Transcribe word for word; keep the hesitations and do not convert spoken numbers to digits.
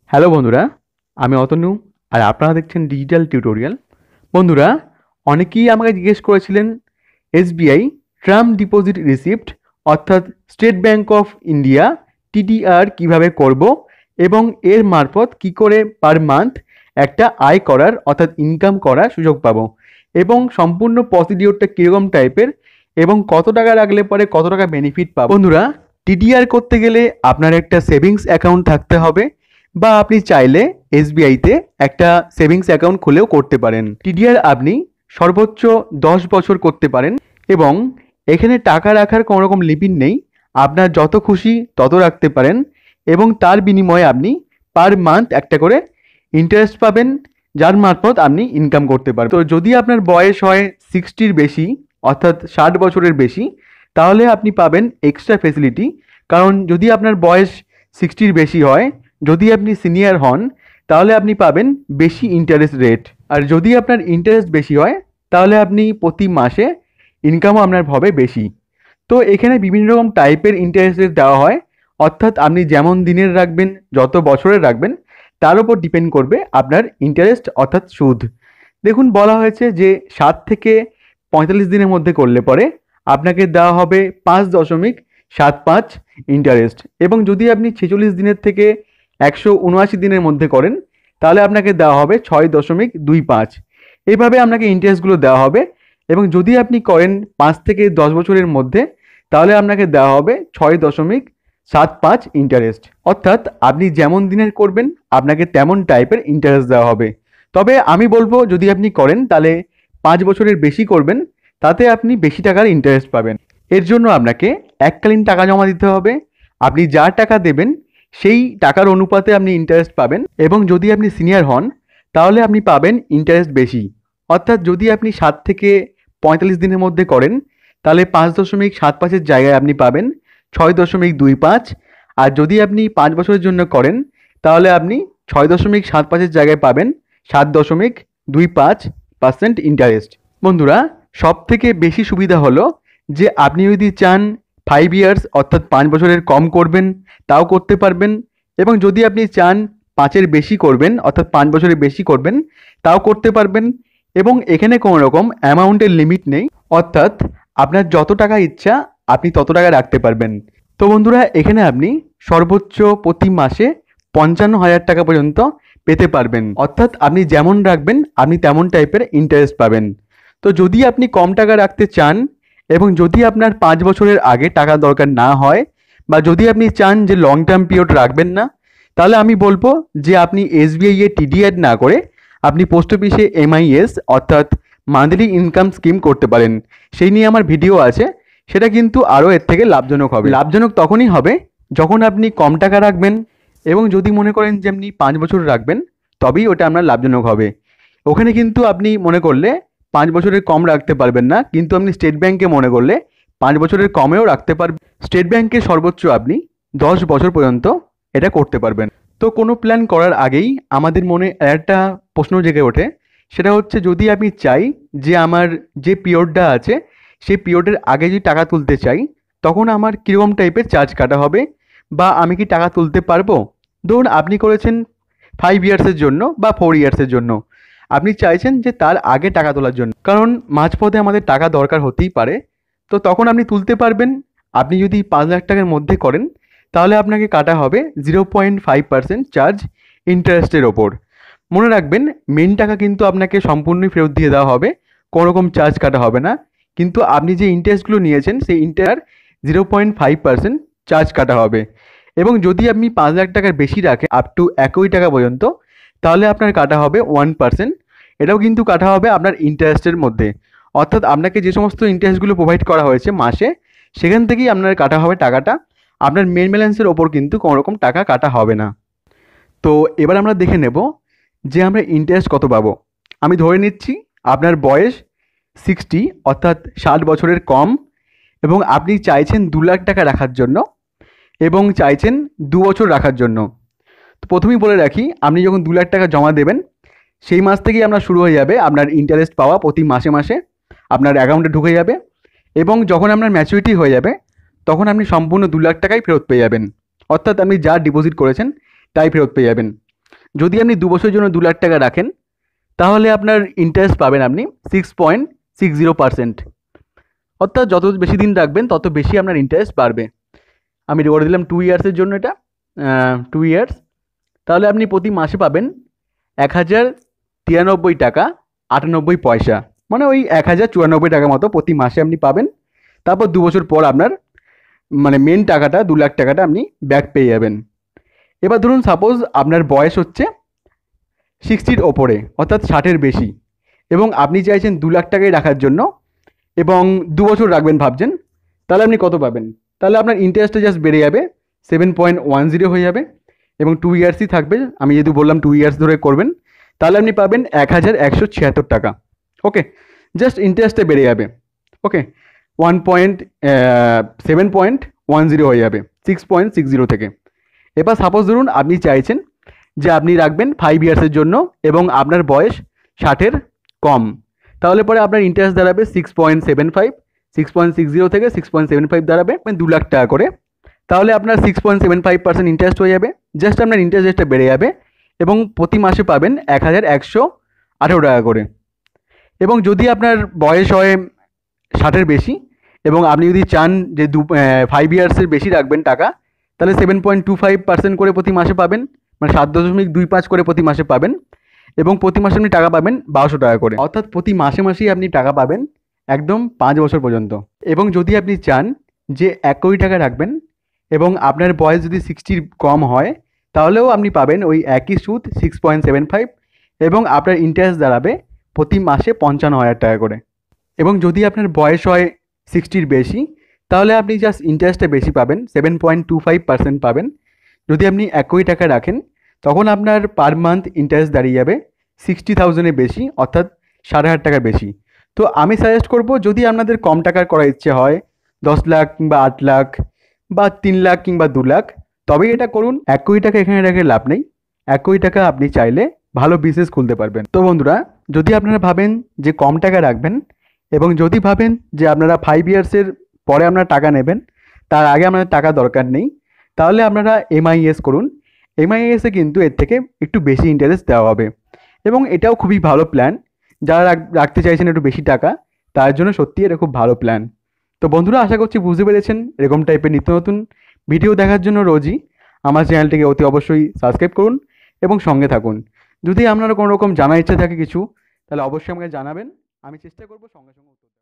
Hello বন্ধুরা, আমি অতনু আর আপনারা দেখছেন ডিজিটাল টিউটোরিয়াল। বন্ধুরা, অনেকেই আমাকে জিজ্ঞেস করেছিলেন এসবিআই টার্ম ডিপোজিট রিসিপ্ট অর্থাৎ State Bank of India TDR কিভাবে করব এবং এর মারফত কি করে পার মান্থ একটা আয় করার অর্থাৎ ইনকাম করার সুযোগ পাবো এবং সম্পূর্ণ প্রসিডিওরটা কীরকম টাইপের এবং কত টাকা রাখলে পরে কত টাকা বেনিফিট পাবো। বন্ধুরা, টিডিআর করতে গেলে আপনার একটা সেভিংস অ্যাকাউন্ট থাকতে হবে বা আপনি চাইলে এসবিআইতে একটা সেভিংস অ্যাকাউন্ট খুলেও করতে পারেন। টিডিআর আপনি সর্বোচ্চ দশ বছর করতে পারেন এবং এখানে টাকা রাখার কোনো রকম লিমিট নেই, আপনার যত খুশি তত রাখতে পারেন এবং তার বিনিময়ে আপনি পার মান্থ একটা করে ইন্টারেস্ট পাবেন, যার মারফত আপনি ইনকাম করতে পারবেন। তো যদি আপনার বয়স হয় সিক্সটির বেশি অর্থাৎ ষাট বছরের বেশি, তাহলে আপনি পাবেন এক্সট্রা ফেসিলিটি। কারণ যদি আপনার বয়স সিক্সটির বেশি হয়, যদি আপনি সিনিয়র হন, তাহলে আপনি পাবেন বেশি ইন্টারেস্ট রেট। আর যদি আপনার ইন্টারেস্ট বেশি হয়, তাহলে আপনি প্রতি মাসে ইনকামও আপনার হবে বেশি। তো এখানে বিভিন্ন রকম টাইপের ইন্টারেস্ট রেট দেওয়া হয়, অর্থাৎ আপনি যেমন দিনের রাখবেন, যত বছরের রাখবেন, তার উপর ডিপেন্ড করবে আপনার ইন্টারেস্ট অর্থাৎ সুদ। দেখুন, বলা হয়েছে যে সাত থেকে পঁয়তাল্লিশ দিনের মধ্যে করলে পরে আপনাকে দেওয়া হবে পাঁচ দশমিক সাত পাঁচ ইন্টারেস্ট, এবং যদি আপনি ছেচল্লিশ দিনের থেকে একশো উনআশি দিনের মধ্যে করেন, তাহলে আপনাকে দেওয়া হবে ছয় দশমিক দুই পাঁচ। এইভাবে আপনাকে ইন্টারেস্টগুলো দেওয়া হবে। এবং যদি আপনি করেন পাঁচ থেকে দশ বছরের মধ্যে, তাহলে আপনাকে দেওয়া হবে ছয় দশমিক সাত পাঁচ ইন্টারেস্ট। অর্থাৎ আপনি যেমন দিনের করবেন আপনাকে তেমন টাইপের ইন্টারেস্ট দেওয়া হবে। তবে আমি বলবো, যদি আপনি করেন তাহলে পাঁচ বছরের বেশি করবেন, তাতে আপনি বেশি টাকার ইন্টারেস্ট পাবেন। এর জন্য আপনাকে এককালীন টাকা জমা দিতে হবে। আপনি যা টাকা দেবেন সেই টাকার অনুপাতে আপনি ইন্টারেস্ট পাবেন। এবং যদি আপনি সিনিয়র হন, তাহলে আপনি পাবেন ইন্টারেস্ট বেশি। অর্থাৎ যদি আপনি সাত থেকে পঁয়তাল্লিশ দিনের মধ্যে করেন, তাহলে পাঁচ দশমিক সাত পাঁচের জায়গায় আপনি পাবেন ছয় দশমিক দুই পাঁচ। আর যদি আপনি পাঁচ বছরের জন্য করেন, তাহলে আপনি ছয় দশমিক সাত পাঁচের জায়গায় পাবেন সাত দশমিক দুই পাঁচ পার্সেন্ট ইন্টারেস্ট। বন্ধুরা, সব থেকে বেশি সুবিধা হলো যে আপনি যদি চান ফাইভ ইয়ার্স অর্থাৎ পাঁচ বছরের কম করবেন, তাও করতে পারবেন। এবং যদি আপনি চান পাঁচের বেশি করবেন অর্থাৎ পাঁচ বছরের বেশি করবেন, তাও করতে পারবেন। এবং এখানে কোনো রকম অ্যামাউন্টের লিমিট নেই, অর্থাৎ আপনার যত টাকা ইচ্ছা আপনি তত টাকা রাখতে পারবেন। তো বন্ধুরা, এখানে আপনি সর্বোচ্চ প্রতি মাসে পঞ্চান্ন হাজার টাকা পর্যন্ত পেতে পারবেন। অর্থাৎ আপনি যেমন রাখবেন আপনি তেমন টাইপের ইন্টারেস্ট পাবেন। তো যদি আপনি কম টাকা রাখতে চান এবং যদি আপনার পাঁচ বছরের আগে টাকা দরকার না হয়, বা যদি আপনি চান যে লং টার্ম পিরিয়ড রাখবেন না, তাহলে আমি বলবো যে আপনি এসবিআই এ টিডিআর না করে আপনি পোস্ট অফিসে এমআইএস অর্থাৎ মান্থলি ইনকাম স্কিম করতে পারেন। সেই নিয়ে আমার ভিডিও আছে, সেটা কিন্তু আরও এর থেকে লাভজনক হবে। লাভজনক তখনই হবে যখন আপনি কম টাকা রাখবেন এবং যদি মনে করেন যে আপনি পাঁচ বছর রাখবেন, তবেই ওটা আপনার লাভজনক হবে। ওখানে কিন্তু আপনি মনে করলে পাঁচ বছরের কম রাখতে পারবেন না, কিন্তু আপনি স্টেট ব্যাংকে মনে করলে পাঁচ বছরের কমেও রাখতে পারবেন। স্টেট ব্যাংকে সর্বোচ্চ আপনি দশ বছর পর্যন্ত এটা করতে পারবেন। তো কোনো প্ল্যান করার আগেই আমাদের মনে একটা প্রশ্ন জেগে ওঠে, সেটা হচ্ছে যদি আমি চাই যে আমার যে পিরিয়ডটা আছে সেই পিরিয়ডের আগে যদি টাকা তুলতে চাই, তখন আমার কীরকম টাইপের চার্জ কাটা হবে বা আমি কি টাকা তুলতে পারবো। ধরুন আপনি করেছেন ফাইভ ইয়ার্সের জন্য বা ফোর ইয়ার্সের জন্য, আপনি চাইছেন যে তার আগে টাকা তোলার জন্য, কারণ মাঝপথে আমাদের টাকা দরকার হতেই পারে। তো তখন আপনি তুলতে পারবেন। আপনি যদি পাঁচ লাখ টাকার মধ্যে করেন, তাহলে আপনাকে কাটা হবে zero point five percent charge ইন্টারেস্টের ওপর। মনে রাখবেন, মেন টাকা কিন্তু আপনাকে সম্পূর্ণই ফেরত দিয়ে দেওয়া হবে, কোনো রকম চার্জ কাটা হবে না। কিন্তু আপনি যে ইন্টারেস্টগুলো নিয়েছেন সেই interest zero point five percent charge কাটা হবে। এবং যদি আপনি পাঁচ লাখ টাকার বেশি রাখেন আপ টু এক কোটি টাকা পর্যন্ত, তাহলে আপনার কাটা হবে ওয়ান পার্সেন্ট। এটাও কিন্তু কাটা হবে আপনার ইন্টারেস্টের মধ্যে। অর্থাৎ আপনাকে যে সমস্ত ইন্টারেস্টগুলো প্রোভাইড করা হয়েছে মাসে, সেখান থেকেই আপনার কাটা হবে টাকাটা। আপনার মেন ব্যালেন্সের ওপর কিন্তু কোনো রকম টাকা কাটা হবে না। তো এবার আমরা দেখে নেব যে আমরা ইন্টারেস্ট কত পাবো। আমি ধরে নিচ্ছি আপনার বয়স সিক্সটি অর্থাৎ ষাট বছরের কম এবং আপনি চাইছেন দু লাখ টাকা রাখার জন্য এবং চাইছেন দু বছর রাখার জন্য। তো প্রথমেই বলে রাখি, আপনি যখন দু লাখ টাকা জমা দেবেন, সেই মাস থেকেই আপনার শুরু হয়ে যাবে আপনার ইন্টারেস্ট পাওয়া। প্রতি মাসে মাসে আপনার অ্যাকাউন্টে ঢুকে যাবে এবং যখন আপনার ম্যাচুরিটি হয়ে যাবে, তখন আপনি সম্পূর্ণ দু লাখ টাকাই ফেরত পেয়ে যাবেন। অর্থাৎ আপনি যা ডিপোজিট করেছেন তাই ফেরত পেয়ে যাবেন। যদি আপনি দু বছরের জন্য দু লাখ টাকা রাখেন তাহলে আপনার ইন্টারেস্ট পাবেন আপনি six point six zero percent. অর্থাৎ যত বেশি দিন রাখবেন তত বেশি আপনার ইন্টারেস্ট বাড়বে। আমি করে দিলাম টু ইয়ার্সের জন্য, এটা টু ইয়ার্স, তাহলে আপনি প্রতি মাসে পাবেন এক হাজার তিরানব্বই টাকা আটানব্বই পয়সা, মানে ওই এক হাজার চুরানব্বই টাকা মতো প্রতি মাসে আপনি পাবেন। তারপর দু বছর পর আপনার মানে মেন টাকাটা দু লাখ টাকাটা আপনি ব্যাক পেয়ে যাবেন। এবার ধরুন সাপোজ আপনার বয়স হচ্ছে সিক্সটির ওপরে, অর্থাৎ ষাটের বেশি, এবং আপনি চাইছেন দু লাখ টাকাই রাখার জন্য এবং দু বছর রাখবেন ভাবছেন, তাহলে আপনি কত পাবেন? তাহলে আপনার ইন্টারেস্টটা জাস্ট বেড়ে যাবে, সেভেন পয়েন্ট ওয়ান জিরো হয়ে যাবে এবং টু ইয়ার্সই থাকবে। আমি যেহেতু বললাম টু ইয়ার্স ধরে করবেন, তাহলে আপনি পাবেন এক হাজার একশো ছিয়াত্তর টাকা। ওকে, জাস্ট ইন্টারেস্টে বেড়ে যাবে। Okay, one point seven point one zero হয়ে যাবে সিক্স পয়েন্ট সিক্স জিরো থেকে। এবার সাপোজ ধরুন আপনি চাইছেন যে আপনি রাখবেন ফাইভ ইয়ার্সের জন্য এবং আপনার বয়স ষাটের কম, তাহলে পরে আপনার ইন্টারেস্ট দাঁড়াবে six point seven five, six point six zero থেকে সিক্স পয়েন্ট সেভেন ফাইভ দাঁড়াবে দু লাখ টাকা করে। তাহলে আপনার six point seven five percent interest হয়ে যাবে, জাস্ট আপনার ইন্টারেস্ট রেটটা বেড়ে যাবে এবং প্রতি মাসে পাবেন এক হাজার একশো আঠেরো টাকা করে। এবং যদি আপনার বয়স হয় ষাটের বেশি এবং আপনি যদি চান যে দু ফাইভ ইয়ার্সের বেশি রাখবেন টাকা, তাহলে seven point two five percent করে প্রতি মাসে পাবেন, মানে সাত দশমিক দুই পাঁচ করে প্রতি মাসে পাবেন এবং প্রতি মাসে আপনি টাকা পাবেন বারোশো টাকা করে, অর্থাৎ প্রতি মাসে মাসেই আপনি টাকা পাবেন একদম পাঁচ বছর পর্যন্ত। এবং যদি আপনি চান যে এক কোটি টাকা রাখবেন এবং আপনার বয়স যদি সিক্সটির কম হয়, তাহলেও আপনি পাবেন ওই একই সুদ সিক্স পয়েন্ট সেভেন ফাইভ এবং আপনার ইন্টারেস্ট দাঁড়াবে প্রতি মাসে পঞ্চান্ন হাজার টাকা করে। এবং যদি আপনার বয়স হয় সিক্সটির বেশি, তাহলে আপনি জাস্ট ইন্টারেস্টটা বেশি পাবেন, seven point two five percent পাবেন। যদি আপনি এক কোটি টাকা রাখেন তখন আপনার পার মান্থ ইন্টারেস্ট দাঁড়িয়ে যাবে সিক্সটি থাউজেন্ডের বেশি, অর্থাৎ সাড়ে হাজার টাকার বেশি। তো আমি সাজেস্ট করব, যদি আপনাদের কম টাকার করার ইচ্ছে হয়, দশ লাখ কিংবা আট লাখ বা তিন লাখ কিংবা দু লাখ, তবেই এটা করুন। এক কোটি টাকা এখানে রেখে লাভ নেই। এক কোটি টাকা আপনি চাইলে ভালো বিজনেস খুলতে পারবেন। তো বন্ধুরা, যদি আপনারা ভাবেন যে কম টাকা রাখবেন এবং যদি ভাবেন যে আপনারা ফাইভ ইয়ার্সের পরে আপনারা টাকা নেবেন, তার আগে আপনাদের টাকা দরকার নেই, তাহলে আপনারা এমআইএস করুন। এমআইএসে কিন্তু এর থেকে একটু বেশি ইন্টারেস্ট দেওয়া হবে এবং এটাও খুবই ভালো প্ল্যান। যারা রাখতে চাইছেন একটু বেশি টাকা, তার জন্য সত্যিই এটা খুব ভালো প্ল্যান। তো বন্ধুরা, আশা করছি বুঝতে পেরেছেন। এরকম টাইপের নিত্য নতুন ভিডিও দেখার জন্য রোজই আমার চ্যানেলটিকে অতি অবশ্যই সাবস্ক্রাইব করুন এবং সঙ্গে থাকুন। যদি আপনার কোনো রকম জানার ইচ্ছা থাকে কিছু, তাহলে অবশ্যই আমাকে জানাবেন, আমি চেষ্টা করব সঙ্গে সঙ্গে উত্তর দেওয়ার।